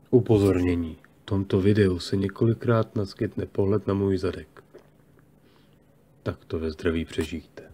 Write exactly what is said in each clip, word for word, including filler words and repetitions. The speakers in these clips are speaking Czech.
Upozornění. V tomto videu se několikrát naskytne pohled na můj zadek. Tak to ve zdraví přežijte.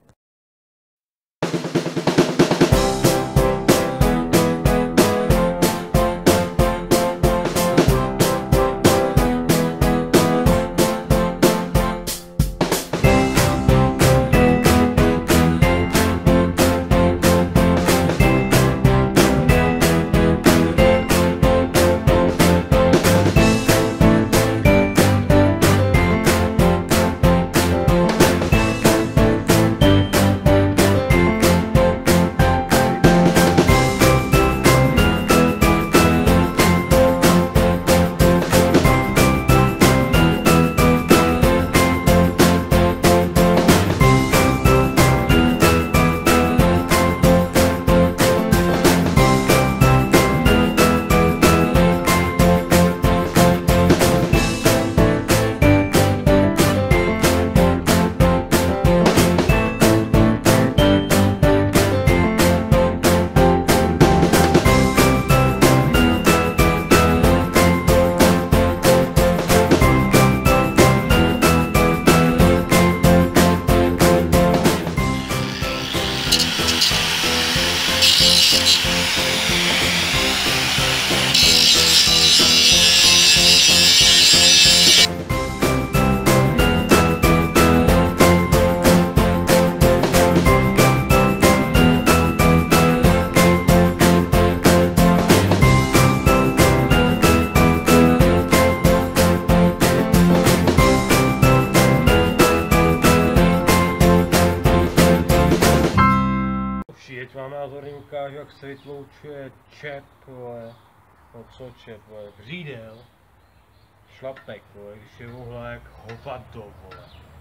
Teď vám názorně ukážu, jak se vytloučuje čep, vole, no co čep, vole, řídel, šlapek, vole, když je vohla jak hovado, vole.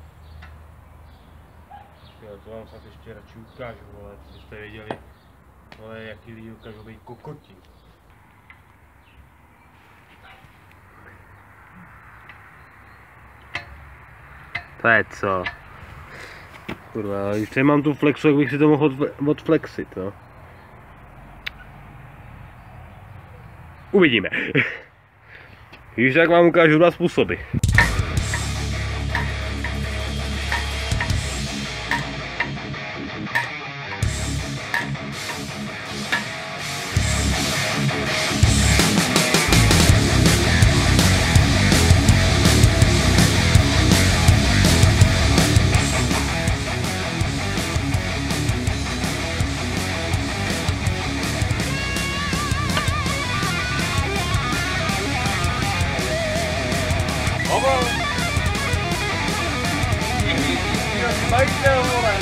Jo, to vám snad ještě radši ukážu, vole, abyste věděli, vole, jaký lidi dokážou být kokoti. To je co? Kurva, když nemám tu flexu, jak bych si to mohl odflexit, no. Uvidíme. Když tak vám ukážu dva způsoby. Majitel, vole!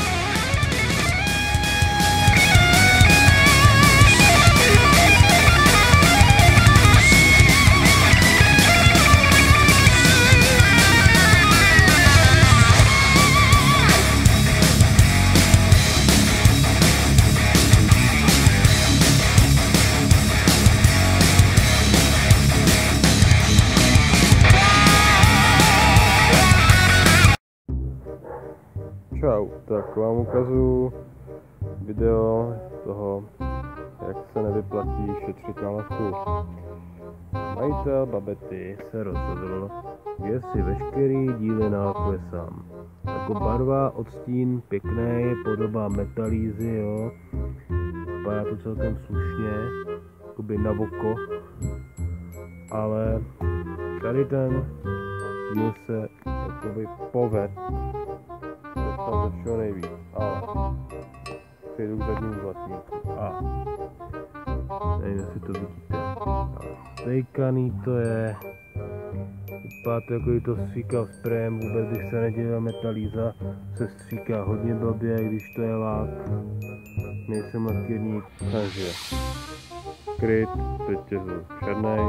Čau, tak vám ukazuju video toho, jak se nevyplatí šetřit na lasku. Majitel Babety se rozhodl, že si veškerý díly nálakuje sám. Jako barva, odstín, pěkný, podoba metalízy, jo. Vypadá to celkem slušně, jakoby na oko. Ale tady ten díl se jakoby poved. Ze všeho nejvíc, ale přejdu k zadnímu zlatníku a nevím, jestli to vidíte, stejkaný to je, vypadá to jako by to stříkal sprejem, vůbec když se nedělá metalíza, se stříká hodně blbě, když to je lák, nejsem lakírník, takže kryt, teď je černej.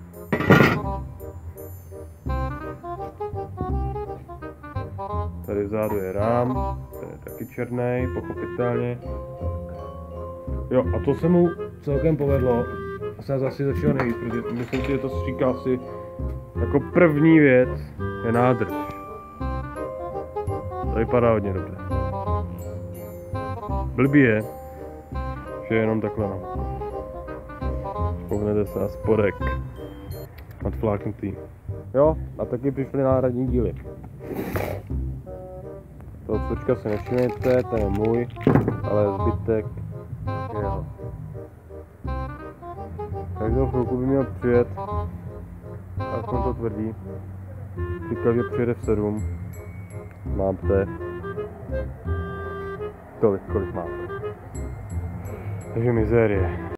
Tady vzadu je rám, ten je taky černý, pochopitelně. Jo, a to se mu celkem povedlo. A se zase začal nejvíc, protože myslím si, že to stříká asi jako první věc je nádrž. To vypadá hodně dobře. Blbý je, že je jenom takhle na. Pohnete se na spodek. Odfláknutý. Jo, a taky přišly náhradní díly. Toho cvrčka se nevšimněte, ten je můj, ale zbytek je jeho. Každou chvilku by měl přijet, aspoň to tvrdí. Říkal, že přijede v sedm. Máte tolik, kolik máte. Takže mizérie.